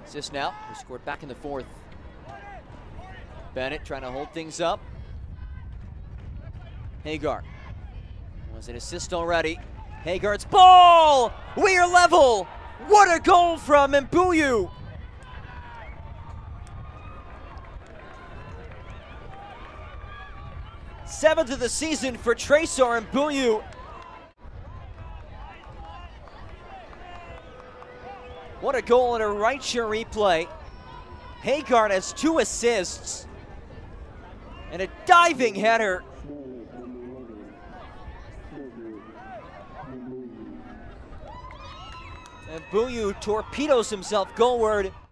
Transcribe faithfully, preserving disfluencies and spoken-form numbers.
Assist now, who scored back in the fourth. Bennett trying to hold things up. Hagar was an assist already. Hagar's ball! We are level! What a goal from Mbuyu! Seventh of the season for Tresor Mbuyu. What a goal in a right share replay. Hagar has two assists and a diving header. Mbuyu torpedoes himself goalward.